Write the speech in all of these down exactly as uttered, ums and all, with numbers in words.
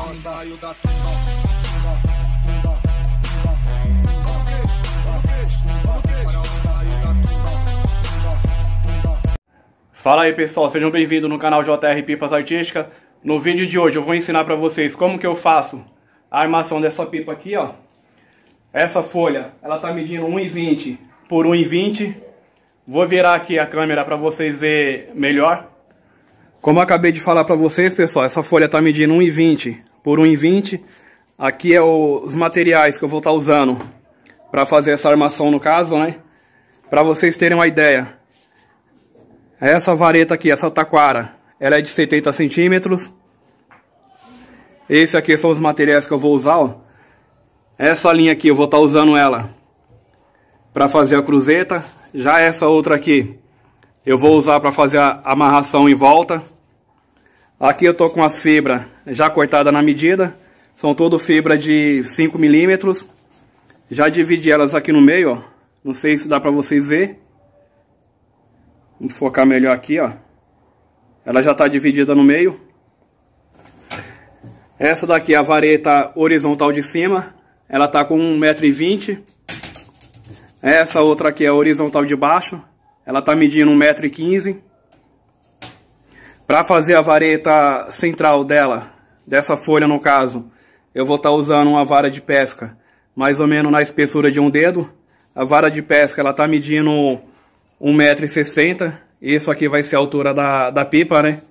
saiu da tumba, tumba, tumba, tumba, tumba. Fala aí pessoal, sejam bem-vindos no canal J R Pipas Artística. No vídeo de hoje eu vou ensinar pra vocês como que eu faço a armação dessa pipa aqui, ó. Essa folha, ela tá medindo um e vinte por um e vinte. Vou virar aqui a câmera pra vocês verem melhor. Como eu acabei de falar pra vocês, pessoal, essa folha tá medindo um e vinte por um e vinte. Aqui é o, os materiais que eu vou estar usando pra fazer essa armação no caso, né? Pra vocês terem uma ideia. Essa vareta aqui, essa taquara, ela é de setenta centímetros. Esse aqui são os materiais que eu vou usar, ó. Essa linha aqui eu vou estar usando ela para fazer a cruzeta. Já essa outra aqui eu vou usar para fazer a amarração em volta. Aqui eu tô com as fibras já cortadas na medida. São todas fibra de cinco milímetros. Já dividi elas aqui no meio, ó. Não sei se dá para vocês verem. Vamos focar melhor aqui, ó. Ela já está dividida no meio. Essa daqui é a vareta horizontal de cima. Ela está com um metro e vinte. Essa outra aqui é a horizontal de baixo. Ela está medindo um metro e quinze. Para fazer a vareta central dela, dessa folha no caso, eu vou estar tá usando uma vara de pesca, mais ou menos na espessura de um dedo. A vara de pesca, ela está medindo um metro e sessenta. Isso aqui vai ser a altura da, da pipa, né?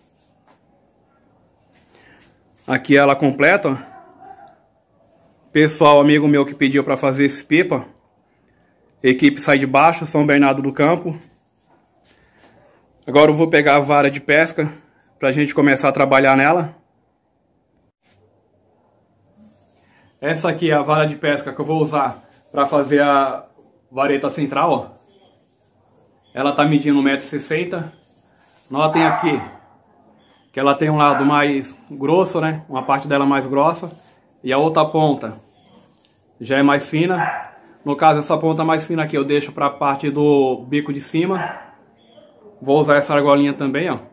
Aqui ela completa, ó. Pessoal, amigo meu que pediu para fazer esse pipa. Equipe Sai de Baixo, São Bernardo do Campo. Agora eu vou pegar a vara de pesca para a gente começar a trabalhar nela. Essa aqui é a vara de pesca que eu vou usar para fazer a vareta central, ó. Ela está medindo um metro e sessenta. Notem aqui que ela tem um lado mais grosso, né? Uma parte dela mais grossa. E a outra ponta já é mais fina. No caso, essa ponta mais fina aqui eu deixo para a parte do bico de cima. Vou usar essa argolinha também, ó.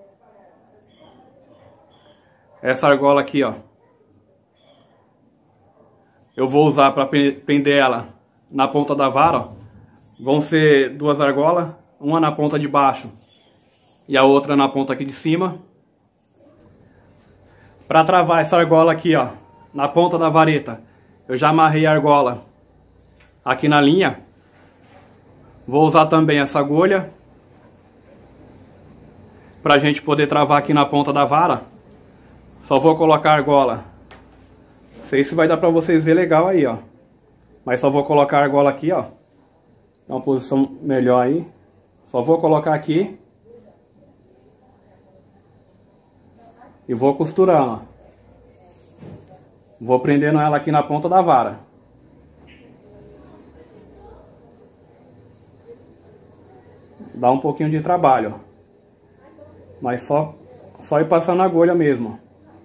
Essa argola aqui, ó. Eu vou usar para prender ela na ponta da vara, ó. Vão ser duas argolas, uma na ponta de baixo e a outra na ponta aqui de cima. Para travar essa argola aqui, ó, na ponta da vareta, eu já amarrei a argola aqui na linha. Vou usar também essa agulha para a gente poder travar aqui na ponta da vara. Só vou colocar a argola. Não sei se vai dar para vocês verem legal aí, ó. Mas só vou colocar a argola aqui, ó. Dá uma posição melhor aí. Só vou colocar aqui. E vou costurando, ó. Vou prendendo ela aqui na ponta da vara. Dá um pouquinho de trabalho, ó. Mas só, só ir passando a agulha mesmo.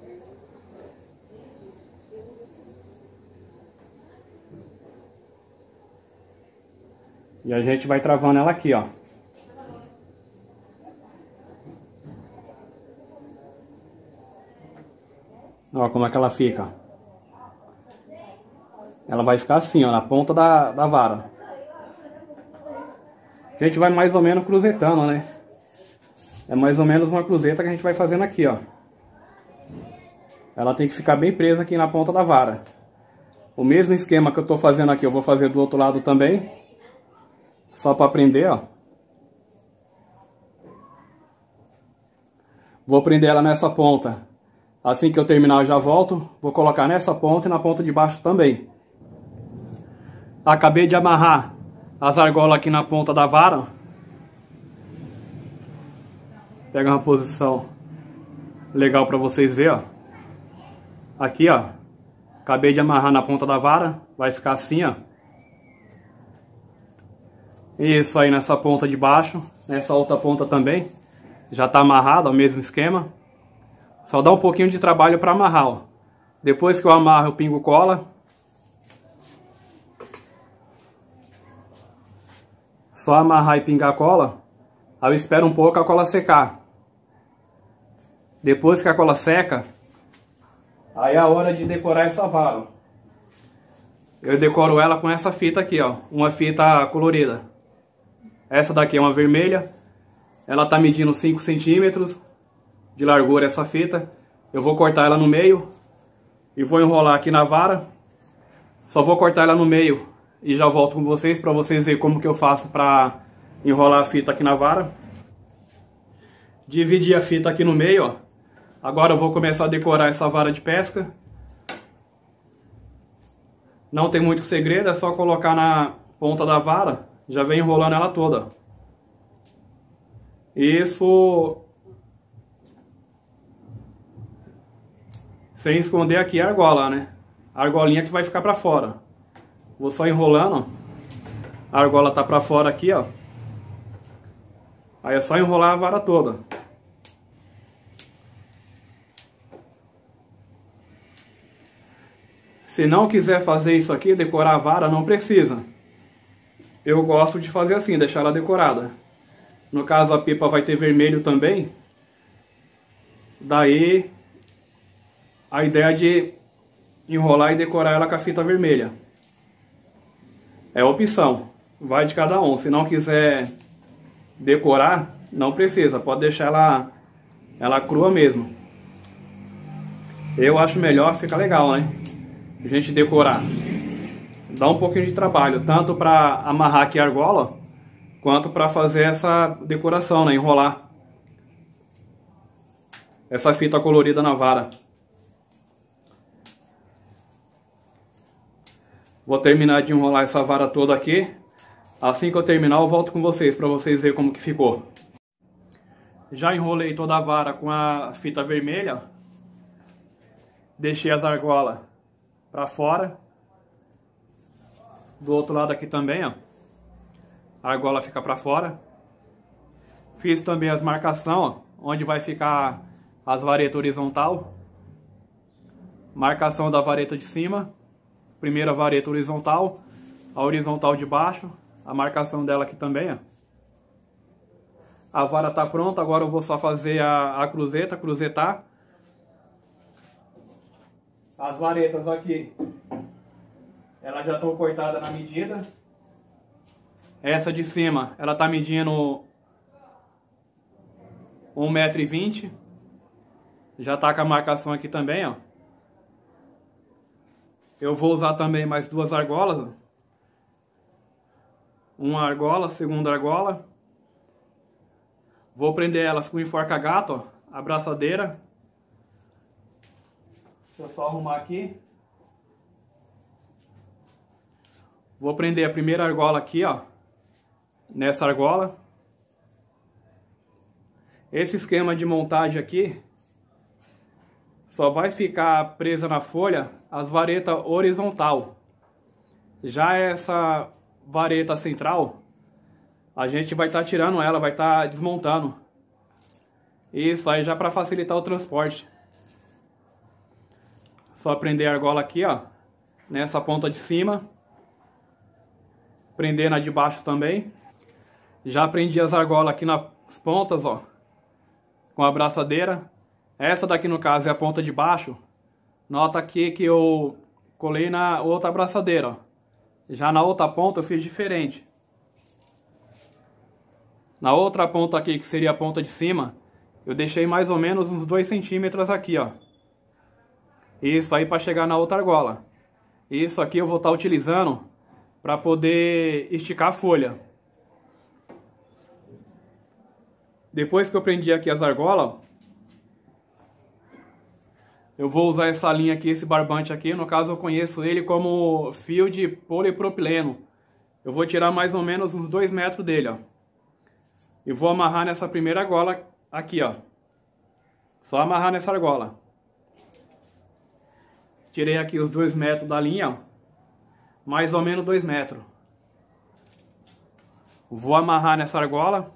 E a gente vai travando ela aqui, ó. Ó como é que ela fica. Ela vai ficar assim, ó, na ponta da, da vara. A gente vai mais ou menos cruzetando, né? É mais ou menos uma cruzeta que a gente vai fazendo aqui, ó. Ela tem que ficar bem presa aqui na ponta da vara. O mesmo esquema que eu tô fazendo aqui, eu vou fazer do outro lado também. Só para prender, ó. Vou prender ela nessa ponta. Assim que eu terminar eu já volto. Vou colocar nessa ponta e na ponta de baixo também. Acabei de amarrar as argolas aqui na ponta da vara. Pega uma posição legal para vocês verem, ó. Aqui, ó. Acabei de amarrar na ponta da vara. Vai ficar assim, ó. Isso aí nessa ponta de baixo. Nessa outra ponta também. Já tá amarrado, ó, o mesmo esquema. Só dá um pouquinho de trabalho para amarrar, ó. Depois que eu amarro, eu pingo cola. Só amarrar e pingar a cola. Aí eu espero um pouco a cola secar. Depois que a cola seca, Aí é a hora de decorar essa vara. Eu decoro ela com essa fita aqui, ó. Uma fita colorida. Essa daqui é uma vermelha. Ela tá medindo cinco centímetros de largura essa fita. Eu vou cortar ela no meio e vou enrolar aqui na vara. Só vou cortar ela no meio e já volto com vocês para vocês verem como que eu faço para enrolar a fita aqui na vara. Dividi a fita aqui no meio, ó. Agora eu vou começar a decorar essa vara de pesca. Não tem muito segredo, é só colocar na ponta da vara, já vem enrolando ela toda. Isso sem esconder aqui a argola, né? A argolinha que vai ficar pra fora. Vou só enrolando, ó. A argola tá pra fora aqui, ó. Aí é só enrolar a vara toda. Se não quiser fazer isso aqui, decorar a vara, não precisa. Eu gosto de fazer assim, deixar ela decorada. No caso, a pipa vai ter vermelho também. Daí, a ideia de enrolar e decorar ela com a fita vermelha. É opção, vai de cada um. Se não quiser decorar, não precisa, pode deixar ela, ela crua mesmo. Eu acho melhor, fica legal, né? A gente decorar. Dá um pouquinho de trabalho, tanto para amarrar aqui a argola, quanto para fazer essa decoração, né? Enrolar essa fita colorida na vara. Vou terminar de enrolar essa vara toda aqui. Assim que eu terminar, eu volto com vocês, para vocês verem como que ficou. Já enrolei toda a vara com a fita vermelha. Deixei as argolas para fora. Do outro lado aqui também, ó. A argola fica para fora. Fiz também as marcações, ó, onde vai ficar as varetas horizontal. Marcação da vareta de cima. Primeira vareta horizontal. A horizontal de baixo. A marcação dela aqui também, ó. A vara tá pronta, agora eu vou só fazer a, a cruzeta, cruzetar. As varetas aqui, elas já estão cortadas na medida. Essa de cima, ela tá medindo um metro e vinte. Já tá com a marcação aqui também, ó. Eu vou usar também mais duas argolas, ó. Uma argola, segunda argola. Vou prender elas com enforca-gato, ó, a braçadeira. Deixa eu só arrumar aqui. Vou prender a primeira argola aqui, ó, nessa argola. Esse esquema de montagem aqui só vai ficar presa na folha as varetas horizontal. Já essa vareta central, a gente vai estar tá tirando ela, vai estar tá desmontando. Isso aí já para facilitar o transporte. Só prender a argola aqui, ó, nessa ponta de cima. Prender na de baixo também. Já prendi as argolas aqui nas pontas, ó, com a braçadeira. Essa daqui no caso é a ponta de baixo. Nota aqui que eu colei na outra braçadeira, ó. Já na outra ponta eu fiz diferente. Na outra ponta aqui, que seria a ponta de cima, eu deixei mais ou menos uns dois centímetros aqui, ó. Isso aí para chegar na outra argola. Isso aqui eu vou estar utilizando para poder esticar a folha. Depois que eu prendi aqui as argolas, eu vou usar essa linha aqui, esse barbante aqui. No caso eu conheço ele como fio de polipropileno. Eu vou tirar mais ou menos uns dois metros dele, ó. E vou amarrar nessa primeira argola aqui, ó. Só amarrar nessa argola. Tirei aqui os dois metros da linha, ó. Mais ou menos dois metros. Vou amarrar nessa argola.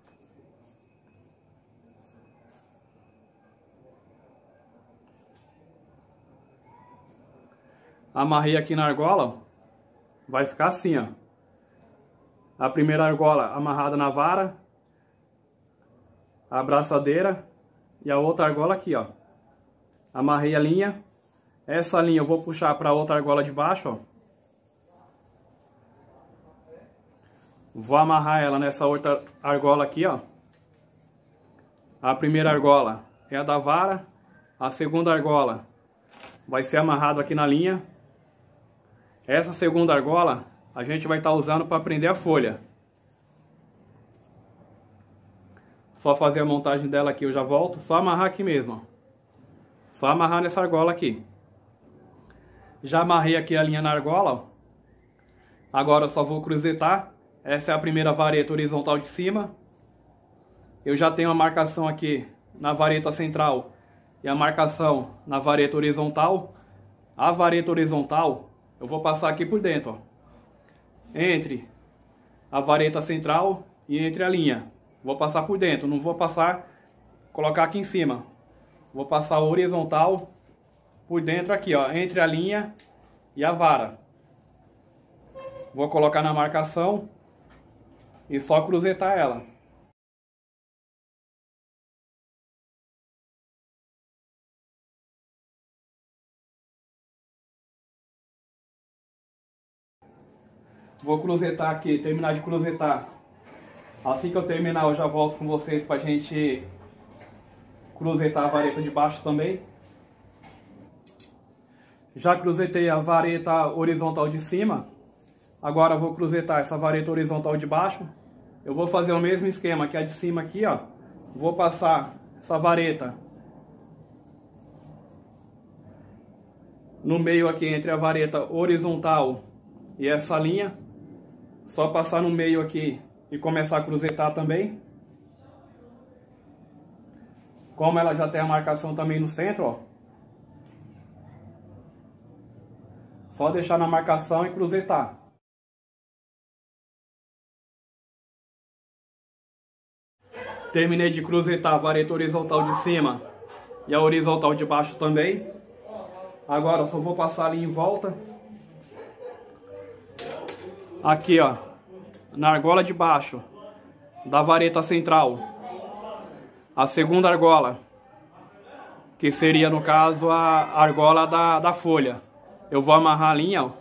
Amarrei aqui na argola, ó. Vai ficar assim, ó. A primeira argola amarrada na vara. A braçadeira. E a outra argola aqui, ó. Amarrei a linha. Essa linha eu vou puxar para outra argola de baixo, ó. Vou amarrar ela nessa outra argola aqui, ó. A primeira argola é a da vara. A segunda argola vai ser amarrado aqui na linha. Essa segunda argola a gente vai estar usando para prender a folha. Só fazer a montagem dela aqui, eu já volto. Só amarrar aqui mesmo, ó. Só amarrar nessa argola aqui. Já amarrei aqui a linha na argola, ó. Agora eu só vou cruzetar. Essa é a primeira vareta horizontal de cima. Eu já tenho a marcação aqui na vareta central e a marcação na vareta horizontal. A vareta horizontal eu vou passar aqui por dentro, ó. Entre a vareta central e entre a linha. Vou passar por dentro, não vou passar, colocar aqui em cima. Vou passar o horizontal por dentro aqui, ó, entre a linha e a vara. Vou colocar na marcação e só cruzetar ela. Vou cruzetar aqui, terminar de cruzetar. Assim que eu terminar, eu já volto com vocês pra gente cruzetar a vareta de baixo também. Já cruzetei a vareta horizontal de cima. Agora eu vou cruzetar essa vareta horizontal de baixo. Eu vou fazer o mesmo esquema que a de cima aqui, ó. Vou passar essa vareta no meio aqui entre a vareta horizontal e essa linha. Só passar no meio aqui e começar a cruzetar também. Como ela já tem a marcação também no centro, ó. Só deixar na marcação e cruzetar. Terminei de cruzetar a vareta horizontal de cima e a horizontal de baixo também. Agora eu só vou passar ali em volta. Aqui, ó, na argola de baixo da vareta central, a segunda argola, que seria no caso a argola da, da folha. Eu vou amarrar a linha, ó.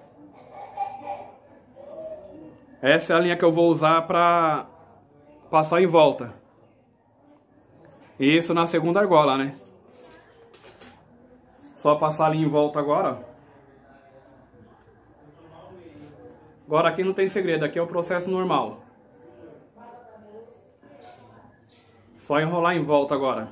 Essa é a linha que eu vou usar para passar em volta. Isso na segunda argola, né? Só passar ali em volta agora. Agora aqui não tem segredo, aqui é o processo normal. Só enrolar em volta agora.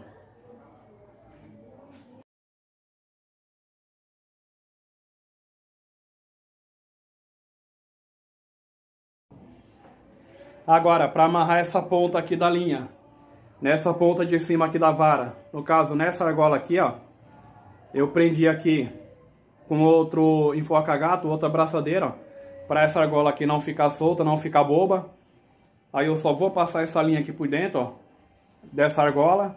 Agora, para amarrar essa ponta aqui da linha, nessa ponta de cima aqui da vara, no caso nessa argola aqui, ó, eu prendi aqui com outro enforca-gato, outra braçadeira, ó, para essa argola aqui não ficar solta, não ficar boba. Aí eu só vou passar essa linha aqui por dentro, ó, dessa argola.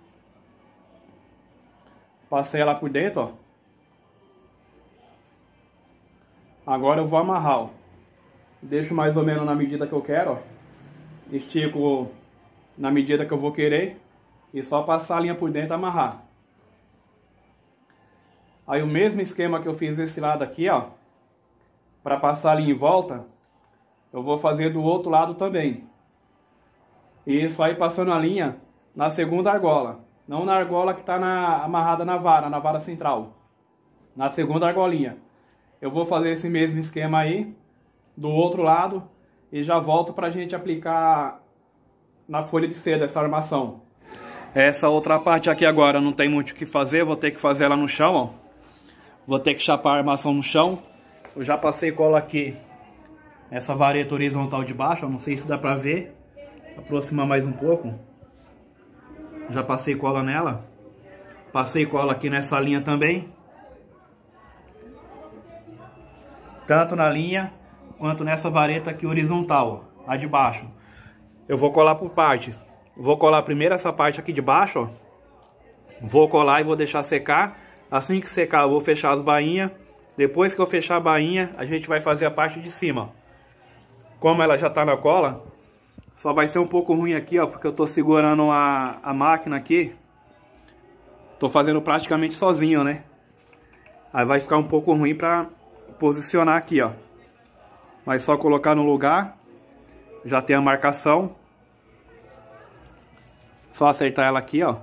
Passei ela por dentro, ó. Agora eu vou amarrar, ó. Deixo mais ou menos na medida que eu quero, ó. Estico na medida que eu vou querer. E só passar a linha por dentro e amarrar. Aí o mesmo esquema que eu fiz desse lado aqui, ó, para passar ali em volta, eu vou fazer do outro lado também. E isso aí passando a linha na segunda argola. Não na argola que está na, amarrada na vara, na vara central. Na segunda argolinha. Eu vou fazer esse mesmo esquema aí, do outro lado, e já volto para a gente aplicar na folha de seda essa armação. Essa outra parte aqui agora não tem muito o que fazer, vou ter que fazer ela no chão, ó. Vou ter que chapar a armação no chão. Eu já passei cola aqui, essa vareta horizontal de baixo, ó, não sei se dá pra ver. Aproximar mais um pouco. Já passei cola nela. Passei cola aqui nessa linha também. Tanto na linha quanto nessa vareta aqui horizontal, ó, a de baixo. Eu vou colar por partes. Vou colar primeiro essa parte aqui de baixo, ó. Vou colar e vou deixar secar. Assim que secar eu vou fechar as bainhas. Depois que eu fechar a bainha, a gente vai fazer a parte de cima. Como ela já tá na cola, só vai ser um pouco ruim aqui, ó, porque eu tô segurando a, a máquina aqui. Tô fazendo praticamente sozinho, né? Aí vai ficar um pouco ruim pra posicionar aqui, ó. Mas só colocar no lugar. Já tem a marcação. Só acertar ela aqui, ó.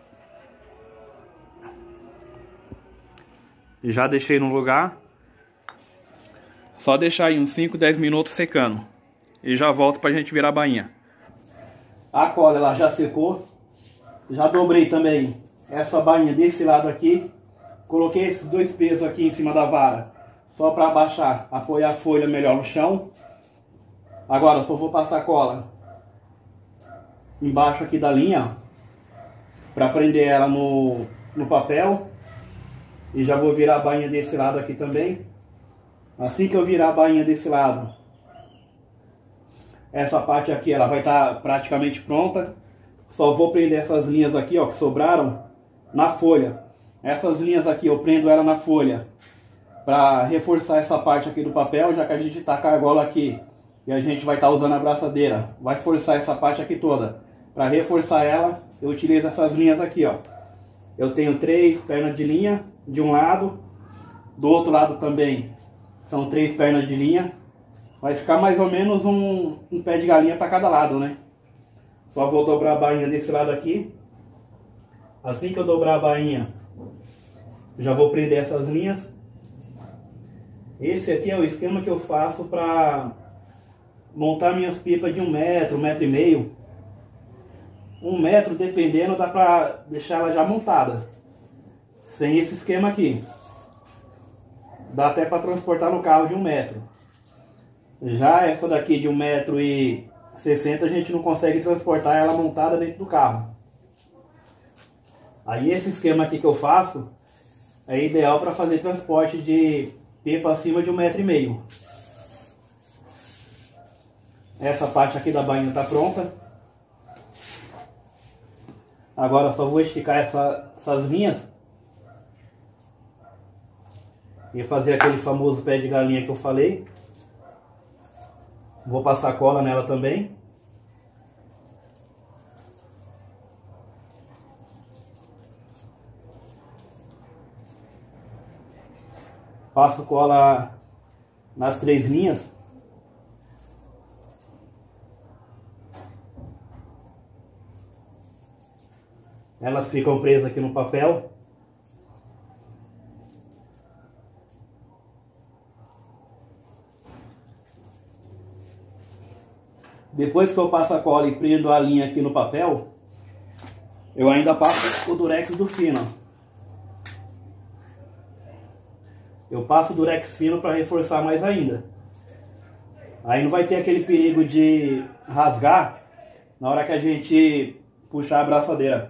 Já deixei no lugar. Só deixar aí uns cinco, dez minutos secando. E já volto pra gente virar a bainha. A cola ela já secou. Já dobrei também essa bainha desse lado aqui. Coloquei esses dois pesos aqui em cima da vara. Só para abaixar, apoiar a folha melhor no chão. Agora só vou passar cola embaixo aqui da linha. Para prender ela no, no papel. E já vou virar a bainha desse lado aqui também. Assim que eu virar a bainha desse lado, essa parte aqui ela vai estar tá praticamente pronta. Só vou prender essas linhas aqui, ó, que sobraram na folha. Essas linhas aqui eu prendo ela na folha para reforçar essa parte aqui do papel, já que a gente tá com a argola aqui e a gente vai estar tá usando a braçadeira. Vai forçar essa parte aqui toda. Para reforçar ela, eu utilizo essas linhas aqui, ó. Eu tenho três pernas de linha de um lado, do outro lado também são três pernas de linha. Vai ficar mais ou menos um, um pé de galinha para cada lado, né? Só vou dobrar a bainha desse lado aqui. Assim que eu dobrar a bainha, já vou prender essas linhas. Esse aqui é o esquema que eu faço para montar minhas pipas de um metro, um metro e meio. Um metro, dependendo, dá para deixar ela já montada. Sem esse esquema aqui. Dá até para transportar no carro de um metro. Já essa daqui de um metro e sessenta a gente não consegue transportar ela montada dentro do carro. Aí esse esquema aqui que eu faço é ideal para fazer transporte de pipa acima de um metro e meio. Essa parte aqui da bainha está pronta. Agora só vou esticar essa, essas linhas e fazer aquele famoso pé de galinha que eu falei. Vou passar cola nela também. Passo cola nas três linhas. Elas ficam presas aqui no papel. Depois que eu passo a cola e prendo a linha aqui no papel, eu ainda passo o durex do fino. Eu passo o durex fino para reforçar mais ainda. Aí não vai ter aquele perigo de rasgar na hora que a gente puxar a braçadeira.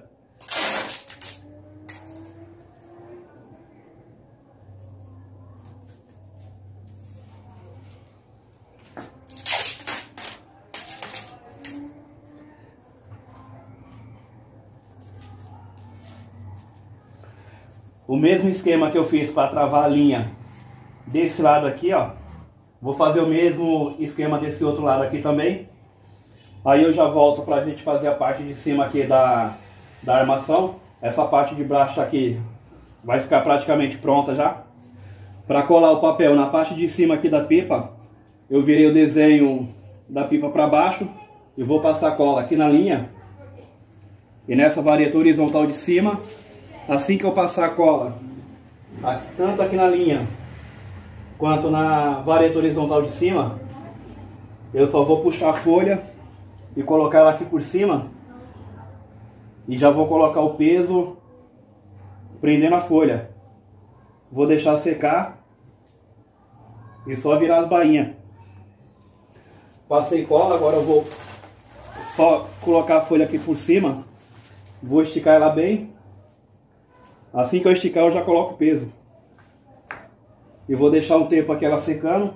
O mesmo esquema que eu fiz para travar a linha desse lado aqui, ó. Vou fazer o mesmo esquema desse outro lado aqui também. Aí eu já volto para a gente fazer a parte de cima aqui da, da armação. Essa parte de baixo aqui vai ficar praticamente pronta já. Para colar o papel na parte de cima aqui da pipa, eu virei o desenho da pipa para baixo e vou passar cola aqui na linha. E nessa vareta horizontal de cima. Assim que eu passar a cola, tanto aqui na linha, quanto na vareta horizontal de cima, eu só vou puxar a folha e colocar ela aqui por cima. E já vou colocar o peso prendendo a folha. Vou deixar secar e só virar as bainhas. Passei cola, agora eu vou só colocar a folha aqui por cima. Vou esticar ela bem. Assim que eu esticar, eu já coloco o peso. E vou deixar um tempo aqui ela secando.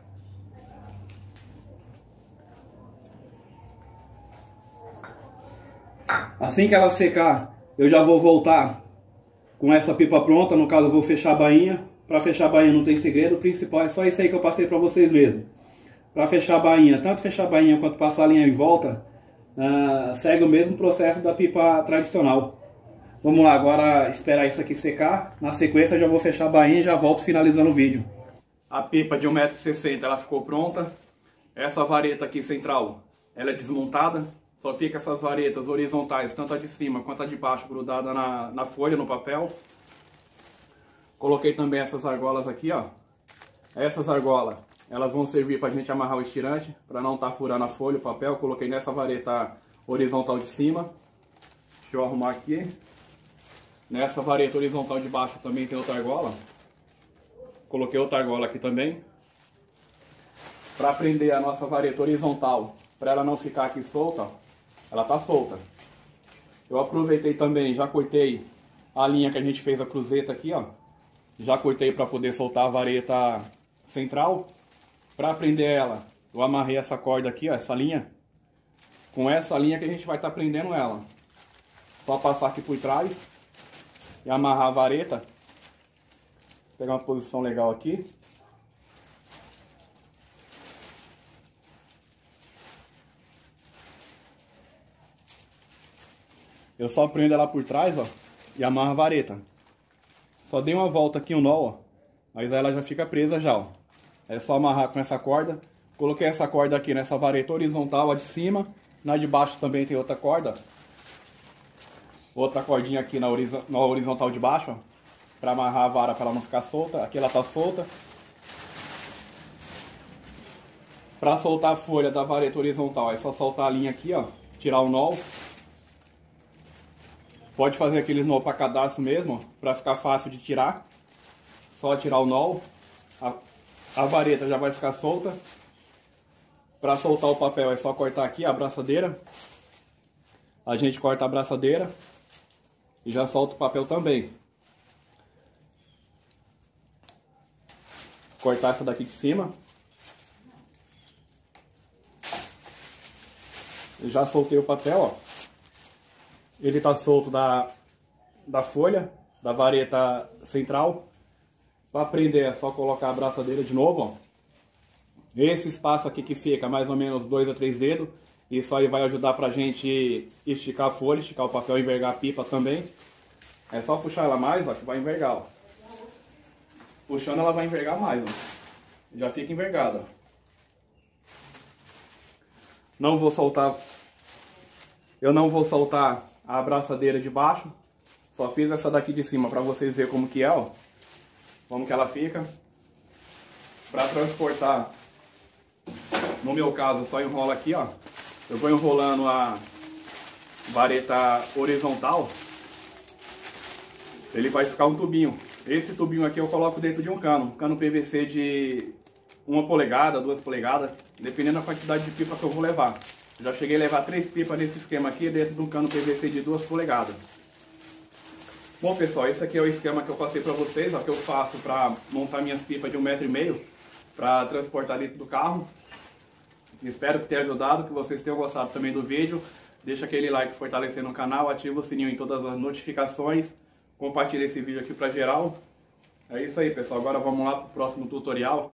Assim que ela secar, eu já vou voltar com essa pipa pronta. No caso, eu vou fechar a bainha. Para fechar a bainha não tem segredo. O principal é só isso aí que eu passei para vocês mesmo. Para fechar a bainha, tanto fechar a bainha quanto passar a linha em volta, uh, segue o mesmo processo da pipa tradicional. Vamos lá, agora esperar isso aqui secar. Na sequência eu já vou fechar a bainha e já volto finalizando o vídeo. A pipa de um metro e sessenta ela ficou pronta. Essa vareta aqui central, ela é desmontada. Só fica essas varetas horizontais, tanto a de cima quanto a de baixo, grudada na, na folha, no papel. Coloquei também essas argolas aqui, ó. Essas argolas, elas vão servir para a gente amarrar o estirante, para não estar tá furando a folha, o papel. Coloquei nessa vareta horizontal de cima. Deixa eu arrumar aqui. Nessa vareta horizontal de baixo também tem outra argola. Coloquei outra argola aqui também. Para prender a nossa vareta horizontal, para ela não ficar aqui solta, ela tá solta. Eu aproveitei também, já cortei a linha que a gente fez a cruzeta aqui, ó. Já cortei para poder soltar a vareta central. Para prender ela, eu amarrei essa corda aqui, ó, essa linha. Com essa linha que a gente vai estar tá prendendo ela. Só passar aqui por trás e amarrar a vareta. Vou pegar uma posição legal aqui. Eu só prendo ela por trás, ó, e amarro a vareta. Só dei uma volta aqui no nó, ó, mas ela já fica presa já, ó. É só amarrar com essa corda. Coloquei essa corda aqui nessa vareta horizontal, a de cima. Na de baixo também tem outra corda. Outra cordinha aqui na, horiz na horizontal de baixo, ó, para amarrar a vara para ela não ficar solta. Aqui ela tá solta. Para soltar a folha da vareta horizontal é só soltar a linha aqui, ó, tirar o nó. Pode fazer aqueles nó para cadastro mesmo, para ficar fácil de tirar. Só tirar o nó. A, a vareta já vai ficar solta. Para soltar o papel é só cortar aqui a abraçadeira. A gente corta a abraçadeira e já solta o papel também. Cortar essa daqui de cima. Eu já soltei o papel, ó. Ele tá solto da, da folha, da vareta central. Para prender é só colocar a abraçadeira de novo, ó. Esse espaço aqui que fica mais ou menos dois a três dedos. Isso aí vai ajudar pra gente esticar a folha, esticar o papel, envergar a pipa também. É só puxar ela mais, ó, que vai envergar, ó. Puxando ela vai envergar mais, ó. Já fica envergada. Não vou soltar... Eu não vou soltar a abraçadeira de baixo. Só fiz essa daqui de cima pra vocês verem como que é, ó. Como que ela fica. Pra transportar, no meu caso, só enrola aqui, ó. Eu vou enrolando a vareta horizontal. Ele vai ficar um tubinho. Esse tubinho aqui eu coloco dentro de um cano. Um cano P V C de uma polegada, duas polegadas, dependendo da quantidade de pipa que eu vou levar. Eu já cheguei a levar três pipas nesse esquema aqui dentro de um cano P V C de duas polegadas. Bom pessoal, esse aqui é o esquema que eu passei para vocês, ó, que eu faço para montar minhas pipas de um metro e meio para transportar dentro do carro. Espero que tenha ajudado, que vocês tenham gostado também do vídeo. Deixa aquele like fortalecendo o canal, ativa o sininho em todas as notificações, compartilha esse vídeo aqui para geral. É isso aí pessoal, agora vamos lá para o próximo tutorial.